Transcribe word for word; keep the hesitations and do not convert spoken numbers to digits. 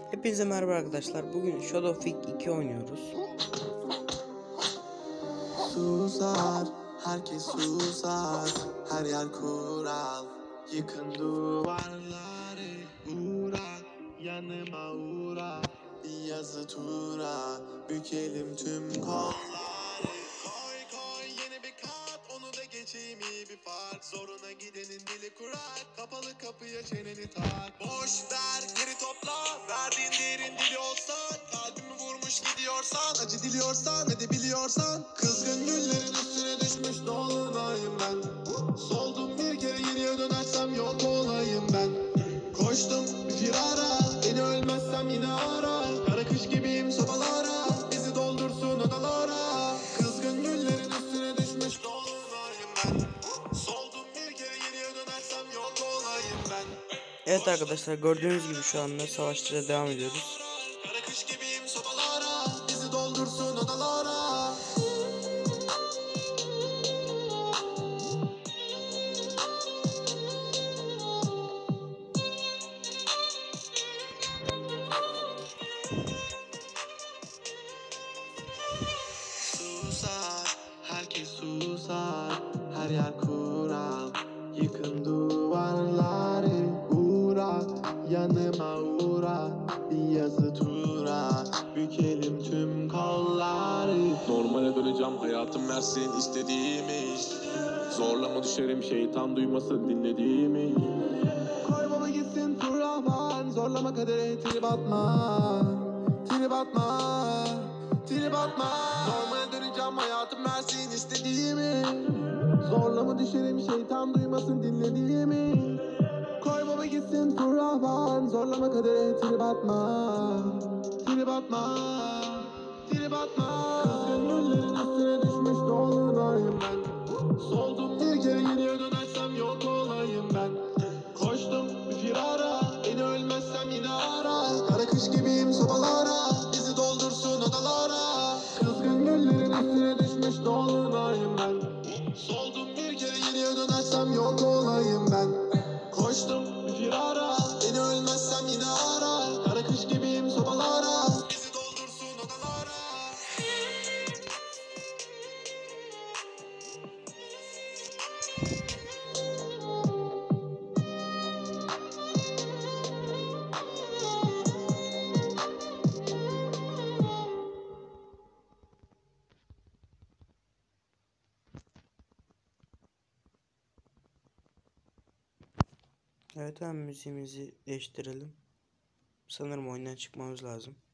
Hepinize merhaba arkadaşlar. Bugün Shadowfig iki oynuyoruz. Susar, herkes susar, her yer kural. Yıkın duvarları, uğra, yanıma uğra. Bir yazı tura, bükelim tüm kolları. Koy koy yeni bir kat, onu da geçeyim iyi bir fark. Zoruna gidenin dili kurar, kapalı kapıya çeneni tak. Boş ver, geri topla, verdiğin değerin dili olsa. Kalbimi vurmuş gidiyorsan, acı diliyorsan, edebiliyorsan. Kızgın güllerin üstüne düşmüş dolunayım ben. Soldum bir kere geriye dönersem yok olayım ben. Koştum bir firara, beni ölmezsem yine ara. Kara kış gibiyim sobalara, bizi doldursun odalara. Kızgın güllerin üstüne düşmüş dolunayım ben. Soldum bir kere geriye dönersem yok olayım ben. Evet arkadaşlar, gördüğünüz gibi şu anda savaşlara devam ediyoruz. Kara kış gibiyim sobalara, bizi doldursun odalara. Susar, herkes susar, her yer kural. Yıkın duvarları, uğra, yanıma uğra. Bir yazı tura, bükelim tüm kolları. Normale döneceğim, hayatım versin istediğimi. Zorlama düşerim, şeytan duymasın dinlediğimi. Koy baba gitsin Turrahman, zorlama kadere trip atma. Trip atma, trip atma. Normale döneceğim, hayatım versin istediğimi. Zorlama düşerim, şeytan duymasın dinlediğimi. Koy baba gitsin Turrahman, zorlama kadere trip atma. Trip atma, trip atma. Kızgın güllerin üstüne düşmüş dolunayım ben. Soldum bir kere geriye dönersem yok olayım ben. Koştum bir firara, beni ölmezsem yine ara. Kara kış gibiyim sobalara, bizi doldursun odalara. Kızgın güllerin üstüne düşmüş dolunayım ben. Soldum bir kere geriye dönersem yok olayım ben. Koştum bir firara, beni ölmezsem yine ara. Kara kış gibiyim sobalara, bizi doldursun odalara. Evet, hemen müziğimizi değiştirelim. Sanırım oyundan çıkmamız lazım.